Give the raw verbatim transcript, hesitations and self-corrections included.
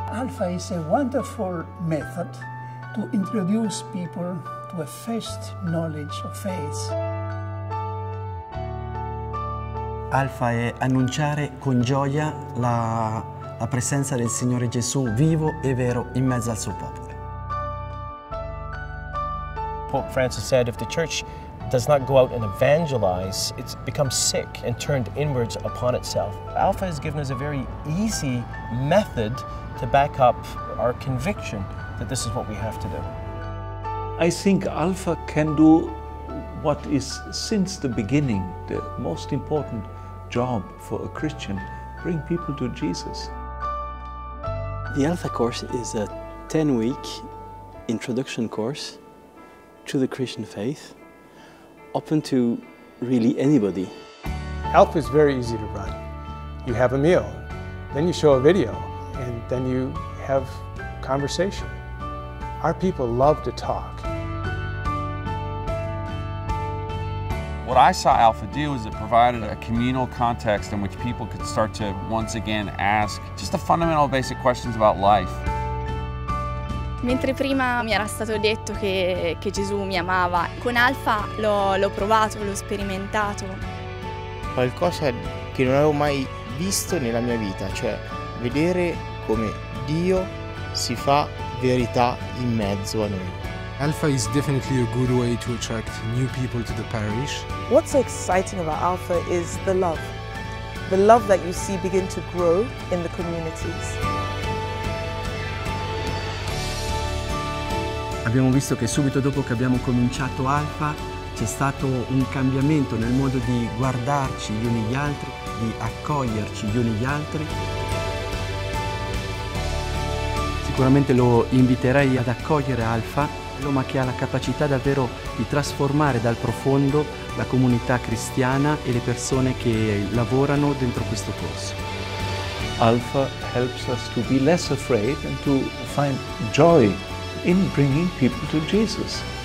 Alpha is a wonderful method to introduce people to a first knowledge of faith. Alpha è annunciare con gioia la, la presenza del Signore Gesù vivo e vero in mezzo al suo popolo. Pope Francis said if the church does not go out and evangelize, it becomes sick and turned inwards upon itself. Alpha has given us a very easy method to back up our conviction that this is what we have to do. I think Alpha can do what is, since the beginning, the most important job for a Christian: bring people to Jesus. The Alpha course is a ten-week introduction course to the Christian faith, open to really anybody. Alpha is very easy to run. You have a meal, then you show a video, and then you have conversation. Our people love to talk. What I saw Alpha do is it provided a communal context in which people could start to once again ask just the fundamental basic questions about life. Mentre prima mi era stato detto che, che Gesù mi amava, con Alpha l'ho provato, l'ho sperimentato. Qualcosa che non avevo mai visto nella mia vita, cioè vedere come Dio si fa verità in mezzo a noi. Alpha is definitely a good way to attract new people to the parish. What's so exciting about Alpha is the love. The love that you see begin to grow in the communities. Abbiamo visto che subito dopo che abbiamo cominciato Alpha c'è stato un cambiamento nel modo di guardarci gli uni gli altri, di accoglierci gli uni gli altri. Sicuramente lo inviterei ad accogliere Alpha, ma che ha la capacità davvero di trasformare dal profondo la comunità cristiana e le persone che lavorano dentro questo corso. Alpha helps us to be less afraid and to find joy in bringing people to Jesus.